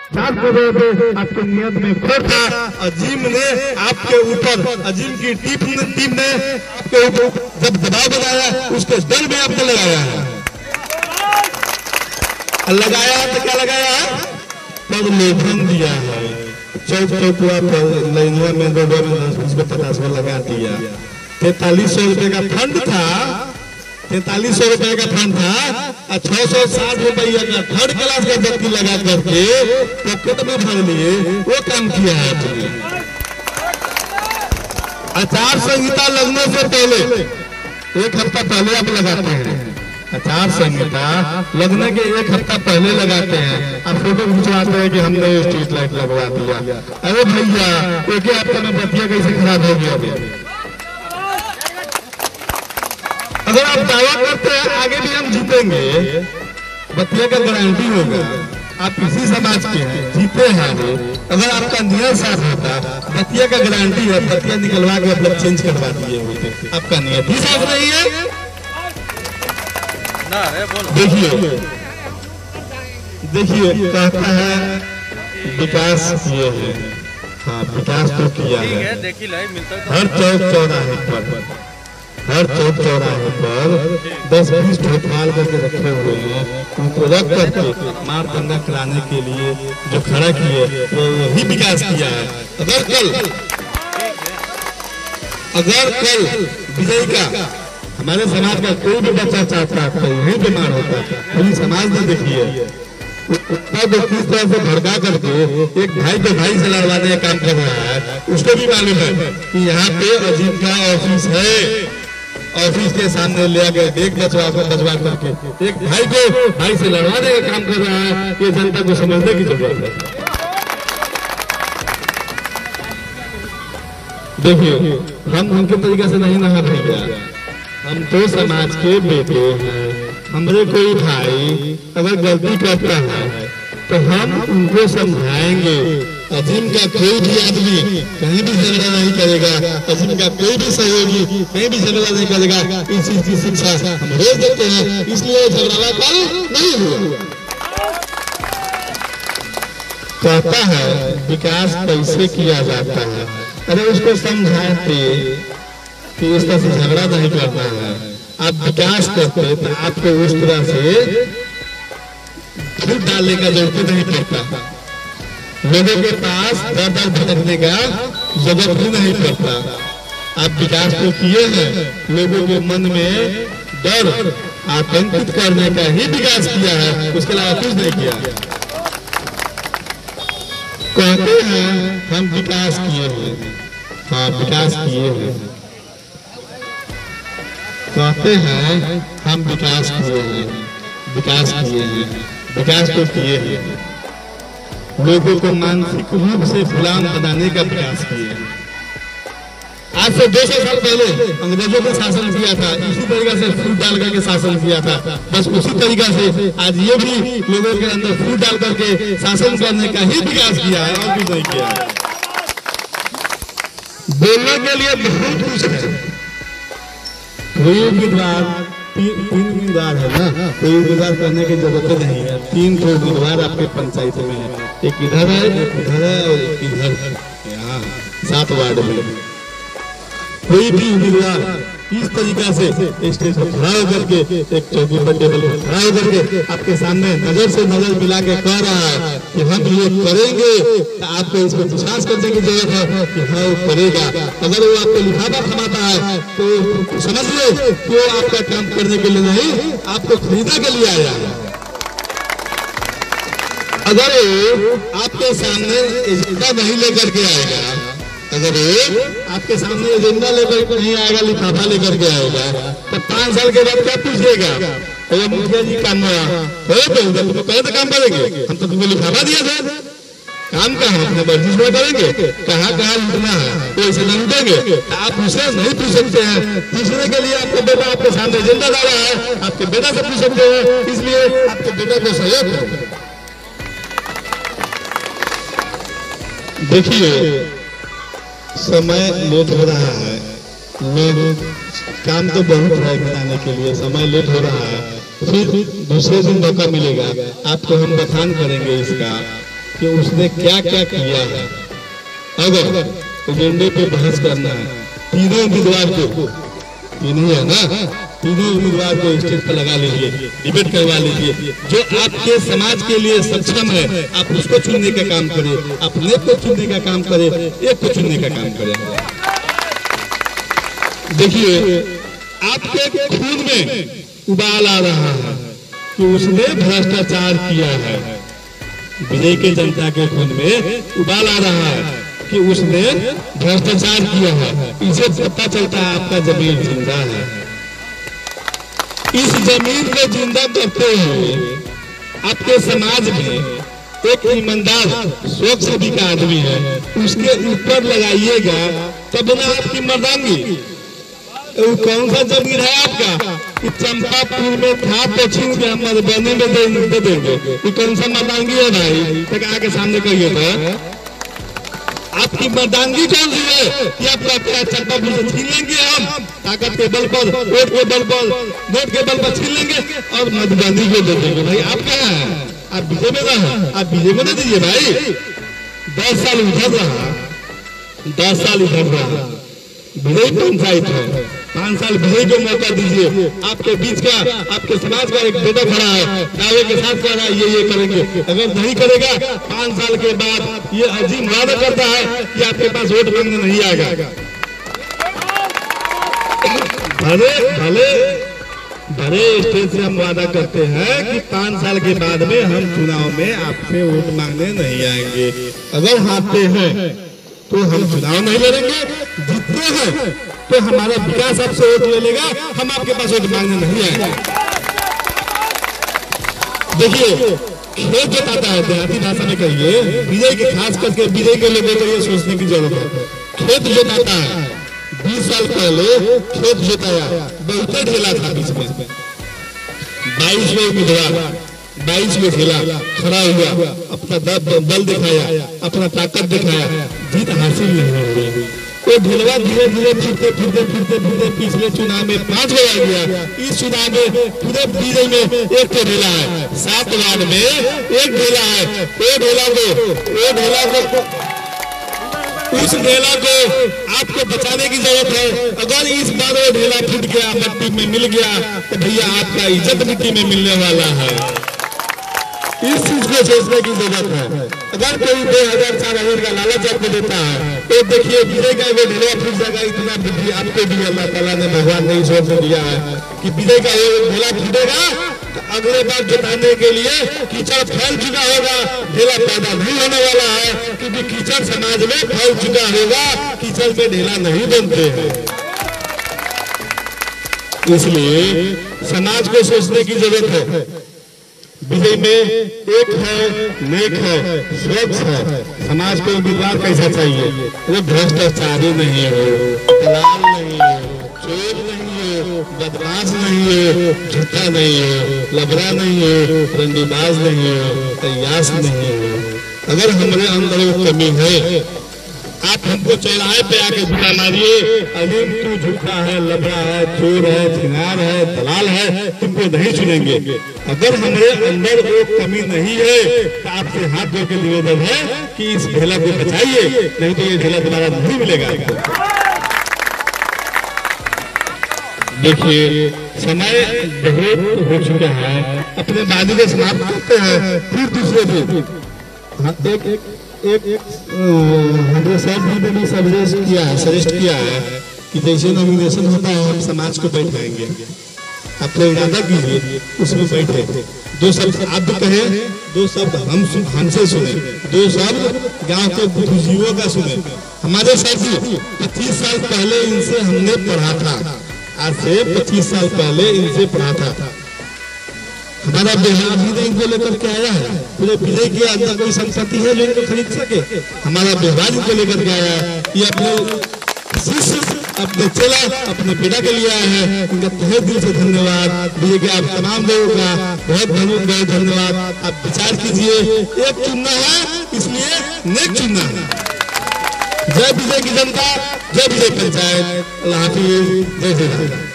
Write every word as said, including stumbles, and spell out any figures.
सात करोड़ पे आपके नियत में खोट था। अजीम ने आपके ऊपर, अजीम की टीम टीम ने आपके ऊपर जब दबाव बनाया उसके डर में आपने लगाया है। लगाया तो क्या लगाया? प्रलोभन दिया है। चौक चौकुआ पर लाइनवा में रोडवा में दस बीस में पचास में लगा दिया। तैतालीस सौ रुपए का फंड था, तैतालीस सौ रुपए का फंड था और छह सौ साठ रुपया का थर्ड क्लास का व्यक्ति लगा करके पॉकेट में भर लिए। वो काम किया है आपने। आचार संहिता लगने से पहले, एक हफ्ता पहले आप लगाते हैं आचार संहिता लगने के एक हफ्ता पहले लगाते हैं। आप फोटो खिंचवाते हैं कि हमने स्ट्रीट लाइट लगवा दिया। अरे भैया एक ही हफ्ते में बतिया कैसे खराब हो गया? अगर आप दावा करते हैं आगे भी हम जीतेंगे, बतिया का गारंटी होगा। आप किसी समाज के हैं, जीते हैं। अगर आपका नियत साफ होता, बतिया का गारंटी है, बतिया निकलवा के मतलब चेंज करवा दिए होते। आपका नियत ही साफ नहीं है। देखिए देखिए कहता है विकास किए हैं। हाँ विकास तो किया है। हर चौक चौराहे पर, हर चौक चौराहे पर दस बीस ठोकमाल करके रखे हुए हैं। उनको रख करके मार दंगा कराने के लिए जो खड़ा किए वो वही विकास किया है। अगर कल अगर कल विजय का हमारे समाज का कोई भी बच्चा चाहता है तो यही बीमार होता है। पूरी समाज ने देखिए तो किस तरह से भड़का करके एक भाई पे भाई से लड़वाने का काम कर रहा है। उसको भी मालूम है कि यहाँ पे अजीम का ऑफिस है। ऑफिस के सामने ले आकर देख बचवा बचवा करके एक भाई को भाई से लड़वाने का काम कर रहा है। ये जनता को समझने की जरूरत है। देखिए हम उनके तरीके से नहीं नहा भैया। हम तो समाज के बेटे हैं। हमारे कोई भाई अगर गलती करता है तो हम उनको समझाएंगे। अजीम का कोई भी आदमी कहीं भी झगड़ा नहीं करेगा। अजीम का कोई भी सहयोगी कहीं भी झगड़ा नहीं करेगा। इस चीज की शिक्षा हम रोज देते हैं, इसलिए झगड़ा कल नहीं हुआ। कहता है विकास कैसे किया जाता है। अरे उसको समझाते कि इस तरह से झगड़ा नहीं करना है। आप विकास करते तो आपको उस तरह से फूट डालने का जरूरत नहीं पड़ता। लोगों के पास दर दर भटकने का जरूरत भी नहीं पड़ता। आप विकास तो किए हैं, लोगों के मन में डर आतंकित करने का ही विकास किया है, उसके अलावा कुछ नहीं किया। कहते हैं हम विकास किए हैं। हाँ विकास किए हैं। कहते हैं हम विकास किए हैं, विकास किए हैं, विकास तो किए हैं। लोगों को मानसिक रूप से गुलाम बनाने का विकास किए हैं। आज से दो सौ साल पहले अंग्रेजों ने शासन किया था, इसी तरीके से फूट डाल करके शासन किया था। बस उसी तरीका से आज ये भी लोगों के अंदर फूट डाल करके शासन करने का ही विकास किया है और कुछ नहीं किया है। बोलने के लिए बहुत कुछ है। कोई उम्मीदवार तीन उम्मीदवार है ना, कोई उम्मीदवार करने की जरूरत नहीं है। तीन ठो उम्मीदवार आपके पंचायत में है, एक इधर है, एक उधर है और एक इधर है। यहाँ सात वार्ड में कोई भी उम्मीदवार इस तरीका से स्टेज पर खड़ा होकर के एक चौकी पर टेबल पर खड़ा होकर के आपके सामने नजर से नजर मिला के कह रहा है कि हम ये करेंगे, तो आपको इस पर विश्वास करने की जरूरत है कि हाँ वो करेगा। अगर वो आपको लिफाफा थमाता है तो समझ लो कि वो आपका काम करने के लिए नहीं, आपको खरीदने के लिए आया है। अगर आपके सामने एजेंडा नहीं लेकर के आएगा, अगर आपके सामने एजेंडा लेकर नहीं आएगा, लिफाफा लेकर के आएगा, तो पांच साल के बाद क्या पूछेगा? तो मुखिया जी काम तुम कहे तो काम करेंगे, हम तो तुमको लिफाफा दिया था, काम कहाँ अपने मर्जी में करेंगे, कहाँ कहाँ लूटना है तो ऐसे न लूटेंगे। तो आप उसे नहीं पूछ सकते हैं। पूछने के लिए आपका बेटा आपके सामने एजेंडा डाला है, आपके बेटा से पूछ सकते हैं, इसलिए आपके बेटा को सहयोग करो। देखिए समय लेट हो रहा है, लोग काम तो बहुत है कराने के लिए, समय लेट हो रहा है। फिर दूसरे दिन मौका मिलेगा, आपको हम बखान करेंगे इसका। कि उसने क्या क्या किया है। अगर एजेंडे पे बहस करना है, तीनों उम्मीदवार को, ये नहीं है ना, तीनों उम्मीदवार को स्टेज पर लगा लीजिए, डिबेट करवा लीजिए। जो आपके समाज के लिए सक्षम है आप उसको चुनने का काम करें, अपने को चुनने का काम करें, एक को चुनने का काम करें। देखिए आपके खून में उबाल आ रहा है कि उसने भ्रष्टाचार किया है। विजय के जनता के खून में उबाल आ रहा है कि उसने भ्रष्टाचार किया है। इसे पता चलता है आपका जमीन जिंदा है। इस जमीन को जिंदा करते हुए आपके समाज में एक ईमानदार स्वच्छ सभी का आदमी है, उसके ऊपर लगाइएगा तब ना आपकी मर्दांगी। वो कौन सा जमीन है आपका? चंपापुर में था तो छीन के हम मधुबनी में दे देंगे। ये कौन सा मर्दांगी है भाई? तक आके सामने कहिए तो आपकी मर्दांगी कौन सी है कि आपका क्या चंपापुर से छीन लेंगे हम, ताकत के बल पर, वोट के बल पर, वोट के बल पर छीन लेंगे और मधुबनी को दे देंगे। भाई आप क्या है? आप बीजे में रहा, आप बीजे को दे दीजिए भाई। दस साल उधर रहा, दस साल इधर रहा, विजय पंचायत है, पांच साल विजय को मौका दीजिए। आपके बीच का, आपके समाज का एक बेटा खड़ा है, दावे के साथ कह रहा है ये ये करेंगे। अगर नहीं करेगा पांच साल के बाद ये अजीब वादा करता है कि आपके पास वोट मांगने नहीं आएगा। भले भले भले स्टेज से हम वादा करते हैं कि पांच साल के बाद में हम चुनाव में आपसे वोट मांगने नहीं आएंगे। अगर हारते हैं तो हम चुनाव नहीं लड़ेंगे, जीतते हैं तो हमारा विकास आपसे वोट ले लेगा, हम आपके पास वोट मांगने नहीं आएंगे। देखिए खेत जोताता है, देहाती भाषा में कहिए, विजय के खास करके विजय के लोगों को ये सोचने की जरूरत है। खेत जोताता है, बीस साल पहले खेत जोताया, बहुत ढेला था बीच में, बाईस में उम्मीदवार, बाईस में खेला, खड़ा हुआ, अपना बल दिखाया, अपना ताकत दिखाया, जीत हासिल नहीं हो रही। वो ढेलवा धीरे धीरे फिरते फिरते फिरते फिरते पिछले चुनाव में पांच गो आ गया। इस चुनाव में पूरे विजय में एक तो ढेला है, सात वार्ड में एक ढेला है। वो ढेला को वो ढेला को उस ढेला को आपको बचाने की जरूरत है। अगर इस बार वो ढेला फूट गया, मिट्टी में मिल गया तो भैया आपका इज्जत मिट्टी में मिलने वाला है। इस चीज को सोचने की जरूरत है। अगर कोई दो हजार चार हजार का लालच आपको देता है तो देखिए विजय का वो ढेला फूट जाएगा। इतना बुद्धि आपको भी अल्लाह ताला ने, भगवान ने ईश्वर ने दिया है कि विजय का वो ढेला फूटेगा तो अगले बार जुटाने के लिए कीचड़ फैल चुका होगा, ढेला पैदा नहीं होने वाला है। क्योंकि कीचड़ समाज में फैल चुका होगा, कीचड़ में ढेला नहीं बनते हैं। इसलिए समाज को सोचने की जरूरत है। विजय में एक है, नेक है, स्वच्छ है, समाज को उम्मीदवार कैसा चाहिए? वो भ्रष्टाचारी नहीं हो, दलाल नहीं हो, चोर नहीं हो, बदमाश नहीं हो, झूठा नहीं हो, लबरा नहीं हो, रंडीबाज नहीं हो, तैयास नहीं हो। अगर हमारे अंदर वो कमी है, आप हमको चौराहे पे आके झूठा मारिए, अलीम तू झूठा है, लबड़ा है, चोर है, छिनार है, दलाल है, तुमको नहीं चुनेंगे। अगर हमारे अंदर वो कमी नहीं है तो आपसे हाथ धो के निवेदन है कि इस ढेला को बचाइए, नहीं तो ये ढेला दोबारा नहीं मिलेगा। देखिए समय बहुत हो चुका है, अपने वादी को समाप्त करते हैं, फिर दूसरे दिन एक एक एक एक हमारे साथ भी सजेस्ट किया है सजेस्ट किया है कि जैसे नॉमिनेशन होता है हम समाज को बैठाएंगे, आप लोग इरादा कीजिए उसमें बैठे, दो शब्द आप कहे, दो शब्द हम हमसे सुने, दो शब्द गांव के बुजुर्गों का सुने। हमारे सर जी पच्चीस साल पहले इनसे हमने पढ़ा था, आज से पच्चीस साल पहले इनसे पढ़ा था। हमारा बिहार भी इनको लेकर के आया है, पूरे विजय के अंदर कोई संपत्ति है जो इनको खरीद सके? हमारा व्यवहार इनको लेकर के आया है। ये अपने शिष्य, अपने चेला, अपने बेटा के लिए आया है। इनका तहे दिल से धन्यवाद। विजय के आप तमाम लोगों का बहुत बहुत धन्यवाद। आप विचार कीजिए, एक चुनना है इसलिए नेक चुनना है। जय विजय की जनता, जय विजय पंचायत। अल्लाह हाफिज, जय श्री राम।